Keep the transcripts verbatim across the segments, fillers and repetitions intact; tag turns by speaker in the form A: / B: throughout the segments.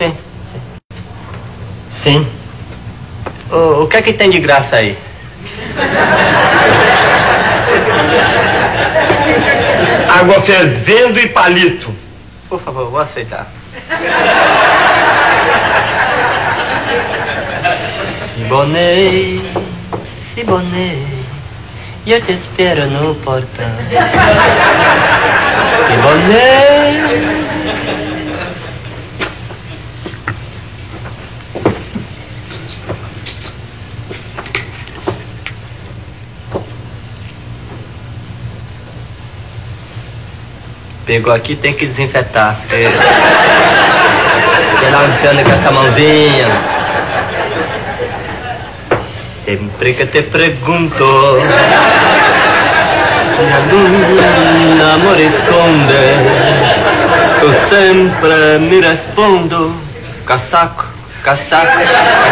A: Sim. Sim. O, o que é que tem de graça aí?
B: Água fervendo e palito.
A: Por favor, vou aceitar. Siboney, Siboney, eu te espero no portão. Siboney. Pegou aqui, tem que desinfetar. Sei lá onde você anda com essa mãozinha. Sempre que te pergunto se algún amor esconde, eu sempre me respondo: casaco, casaco, casaco.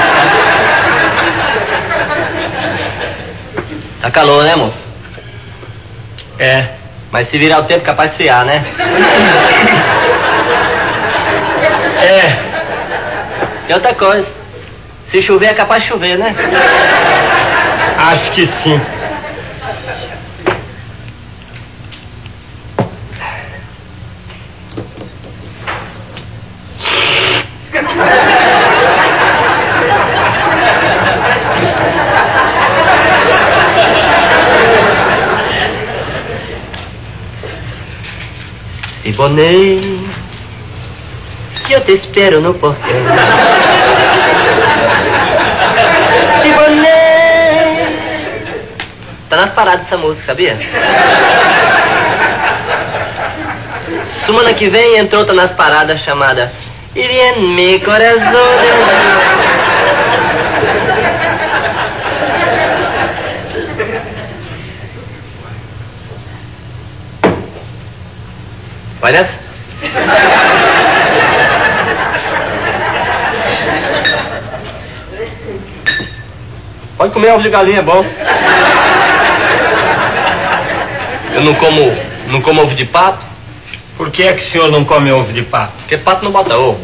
A: Tá calor, né, moço?
B: É.
A: Mas se virar o tempo, capaz de esfriar, né?
B: É.
A: E outra coisa, se chover é capaz de chover, né?
B: Acho que sim.
A: Siboney, eu te espero no portão. Siboney. Tá nas paradas essa música, sabia? Semana que vem entrou outra nas paradas chamada Y en mi corazón. Vai nessa? Pode comer ovo de galinha, é bom. Eu não como, não como ovo de pato.
B: Por que é que o senhor não come ovo de pato?
A: Porque pato não bota ovo.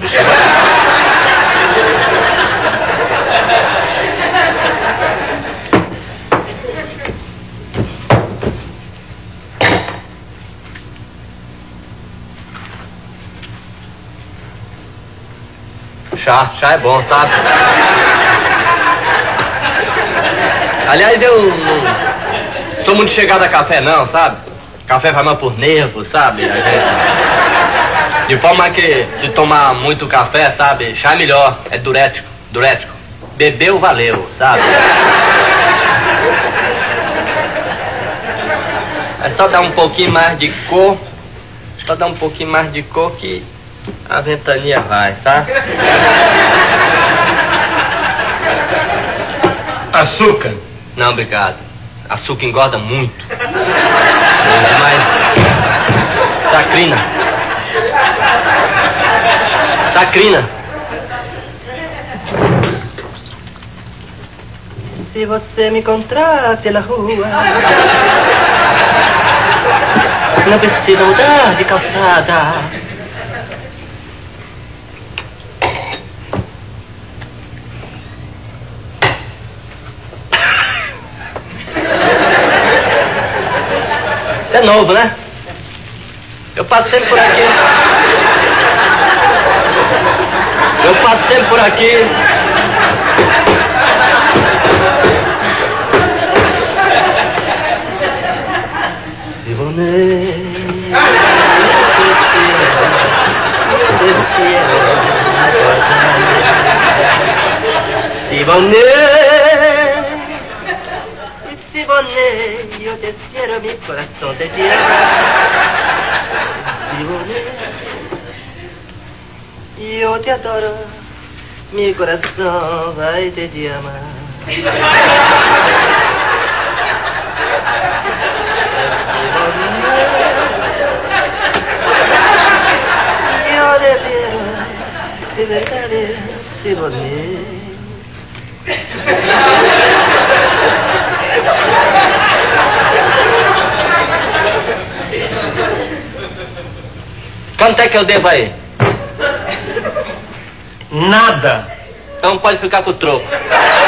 A: Chá, chá é bom, sabe? Aliás, eu não sou muito chegado a café não, sabe? Café vai mais por nervo, sabe? A gente... De forma que se tomar muito café, sabe? Chá é melhor, é diurético, diurético. Bebeu, valeu, sabe? É só dar um pouquinho mais de cor, só dar um pouquinho mais de cor que a ventania vai, tá?
B: Açúcar?
A: Não, obrigado. Açúcar engorda muito. É mais... Sacrina. Sacrina. Se você me encontrar pela rua, não precisa mudar de calçada. É novo, né? Eu passo sempre por aqui. Eu passo sempre por aqui. Siboney, Siboney, eu te espero, mi coração te ama. Siboney, eu te adoro, mi coração vai te amar. Eu te quero, de verdade, Siboney. Quanto é que eu devo aí?
B: Nada.
A: Então pode ficar com o troco.